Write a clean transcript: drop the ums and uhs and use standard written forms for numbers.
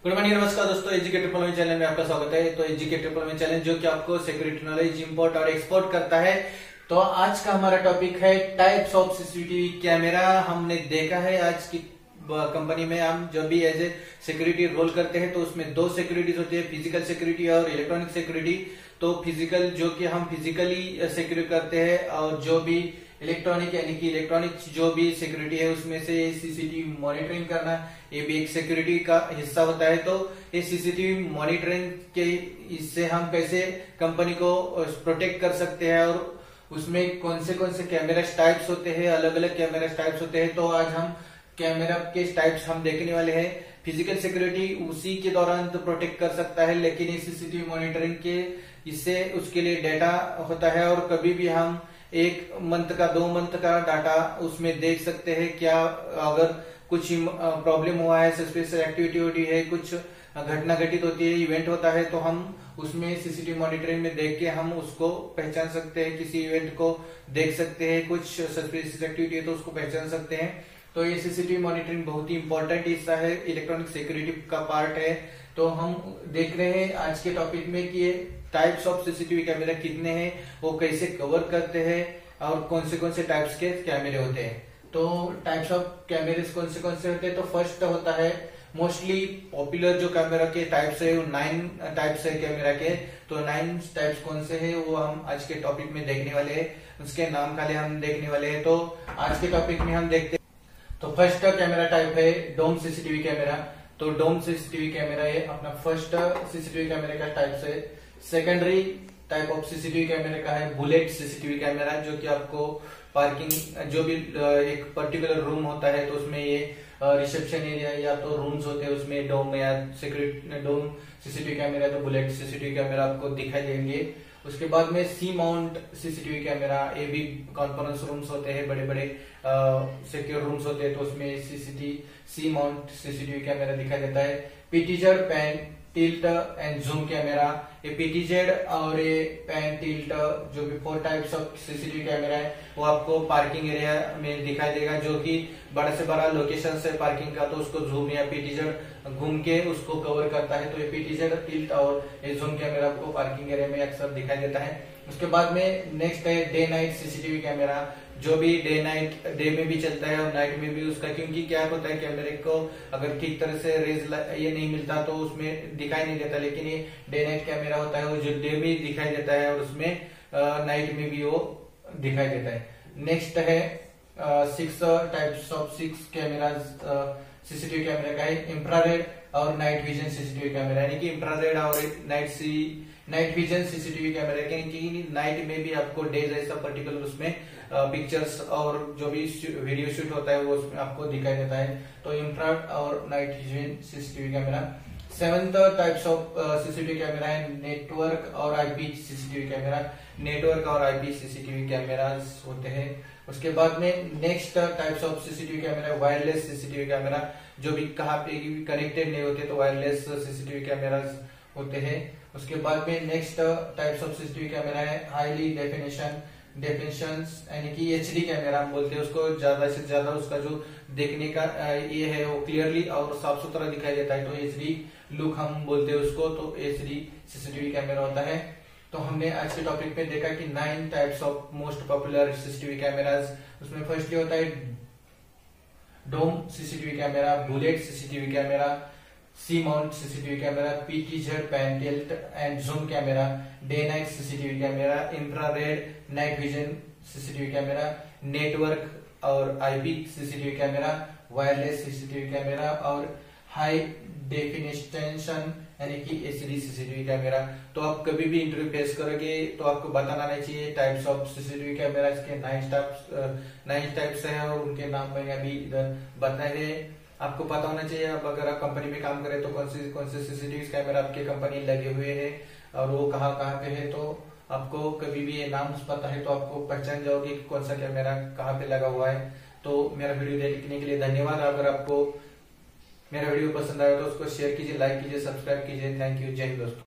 Good morning, नमस्कार दोस्तों। Educative problem channel में आपका स्वागत है। तो एजुकेटिव प्रॉब्लम चैनल जो कि आपको सिक्योरिटी नॉलेज इंपोर्ट और एक्सपोर्ट करता है। तो आज का हमारा टॉपिक है टाइप्स ऑफ सीसीटीवी कैमरा। हमने देखा है आज की कंपनी में हम जब भी एज ए सिक्योरिटी रोल करते हैं तो उसमें दो सिक्योरिटीज होती है, फिजिकल सिक्योरिटी और इलेक्ट्रॉनिक सिक्योरिटी। तो फिजिकल जो कि हम फिजिकली सिक्योर करते हैं और जो भी इलेक्ट्रॉनिक यानी कि इलेक्ट्रॉनिक जो भी सिक्योरिटी है उसमें से सीसीटीवी मॉनिटरिंग करना ये भी एक सिक्योरिटी का हिस्सा होता है। तो ये सीसीटीवी मॉनिटरिंग के इससे हम कैसे कंपनी को प्रोटेक्ट कर सकते हैं और उसमें कौन से कैमरा टाइप्स होते हैं, अलग अलग कैमरा टाइप्स होते हैं। तो आज हम कैमरा के टाइप्स हम देखने वाले हैं। फिजिकल सिक्योरिटी उसी के दौरान तो प्रोटेक्ट कर सकता है, लेकिन इस सीसीटीवी मॉनिटरिंग के इससे उसके लिए डेटा होता है और कभी भी हम 1 मंथ का 2 मंथ का डाटा उसमें देख सकते हैं। क्या अगर कुछ प्रॉब्लम हुआ है, सस्पिशियस एक्टिविटी होती है, कुछ घटना घटित होती है, इवेंट होता है, तो हम उसमें सीसीटीवी मॉनिटरिंग में देख के हम उसको पहचान सकते हैं। किसी इवेंट को देख सकते हैं, कुछ सस्पिशियस एक्टिविटी है तो उसको पहचान सकते हैं। तो ये सीसीटीवी मॉनिटरिंग बहुत ही इंपॉर्टेंट हिस्सा है, इलेक्ट्रॉनिक सिक्योरिटी का पार्ट है। तो हम देख रहे हैं आज के टॉपिक में कि टाइप्स ऑफ सीसीटीवी कैमरा कितने हैं, वो कैसे कवर करते हैं और कौन से टाइप्स के कैमरे होते हैं। तो टाइप्स ऑफ कैमरे कौन से होते हैं। तो फर्स्ट होता है मोस्टली पॉपुलर जो कैमरा के टाइप्स है वो 9 टाइप्स है कैमरा के। तो 9 टाइप्स कौन से है वो हम आज के टॉपिक में देखने वाले हैं, उसके नाम खाली हम देखने वाले हैं। तो आज के टॉपिक में हम देखते हैं। तो फर्स्ट कैमरा टाइप है डोम सीसीटीवी कैमरा। तो डोम सीसीटीवी कैमरा है अपना फर्स्ट सीसीटीवी कैमरे का टाइप है। सेकेंडरी टाइप ऑफ सीसीटीवी कैमरे का है बुलेट सीसीटीवी कैमरा, जो कि आपको पार्किंग जो भी एक पर्टिकुलर रूम होता है तो उसमें ये रिसेप्शन एरिया या तो रूम्स होते हैं उसमें डोम या सिक्योरिटी डोम सीसीटीवी कैमरा, तो बुलेट सीसीटीवी कैमरा आपको दिखाई देंगे। उसके बाद में सी माउंट सीसीटीवी कैमरा, ये भी कॉन्फ्रेंस रूम्स होते हैं, बड़े बड़े सिक्योर रूम्स होते हैं तो उसमें सी माउंट सीसीटीवी कैमरा दिखाई देता है। PTZ pan tilt and zoom camera, ये पीटीजेड और ये पैन टिल्ट जो भी 4 टाइप्स ऑफ सीसीटीवी कैमरा है वो आपको पार्किंग एरिया में दिखाई देगा। जो कि बड़ा से बड़ा लोकेशन है पार्किंग का तो उसको जूम या पीटीजेड घूम के उसको कवर करता है। तो ये पीटीजेड टिल्ट और ये जूम कैमरा आपको पार्किंग एरिया में अक्सर दिखाई देता है। उसके बाद में नेक्स्ट है डे नाइट सीसीटीवी कैमरा, जो भी डे में भी चलता है और नाइट में भी उसका, क्योंकि क्या होता है कैमरे को अगर ठीक तरह से रेज ये नहीं मिलता तो उसमें दिखाई नहीं देता, लेकिन ये डे नाइट कैमरा होता है वो जो डे में दिखाई देता है और उसमें नाइट में भी वो दिखाई देता है। नेक्स्ट है 6 types of 6 cameras CCTV camera का है। इंफ्रारेड और नाइट विजन सीसीटीवी कैमरा, यानी कि इंफ्रारेड और नाइट विजन सीसीटीवी कैमरा के नाइट में भी आपको डे जैसा पर्टिकुलर उसमें पिक्चर्स और जो भी वीडियो शूट होता है वो उसमें आपको दिखाई देता है। तो इंफ्रारेड और night vision CCTV camera. 7th types of CCTV camera है नेटवर्क और आईपी सीसीटीवी कैमरा। नेटवर्क और आईपी सीसीटीवी कैमरा होते हैं। उसके बाद में next types of CCTV camera wireless CCTV camera, जो भी कहाँ पे कनेक्टेड नहीं होते तो वायरलेस सीसीटीवी कैमरा होते हैं। उसके बाद में next types of CCTV camera है हाईली डेफिनेशन यानी कि एचडी कैमरा हम बोलते हैं उसको। ज्यादा से ज्यादा उसका जो देखने का ये है वो क्लियरली और साफ सुथरा दिखाई देता है, तो एचडी लुक हम बोलते हैं उसको। तो एचडी सीसीटीवी कैमरा होता है। तो हमने आज के टॉपिक में देखा कि 9 types of most popular CCTV cameras. उसमें फर्स्टली होता है dome CCTV camera, bullet CCTV camera, C mount CCTV camera, PTZ pan tilt and zoom camera, day night CCTV camera, infrared night vision CCTV camera, network और IP CCTV camera, wireless CCTV camera और high definition यानी कि HD CCTV camera. तो आप कभी भी interview face करोगे तो आपको बताना नहीं चाहिए टाइप्स ऑफ सीसीटीवी कैमरा के 9 टाइप्स है और उनके नाम मैंने अभी इधर बताए हैं। आपको पता होना चाहिए अब अगर आप कंपनी में काम करें तो कौन से सीसीटीवी कैमरा आपके कंपनी लगे हुए हैं और वो कहाँ पे है। तो आपको कभी भी ये नाम पता है तो आपको पहचान जाओगे कि कौन सा कैमरा कहाँ पे लगा हुआ है। तो मेरा वीडियो देखने के लिए धन्यवाद। अगर आपको मेरा वीडियो पसंद आया तो उसको शेयर कीजिए, लाइक कीजिए, सब्सक्राइब कीजिए। थैंक यू, जय हिंद दोस्तों।